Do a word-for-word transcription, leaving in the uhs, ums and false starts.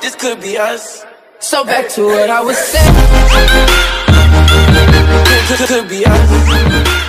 this could be us. So back to what I was saying. Could, could, could be us.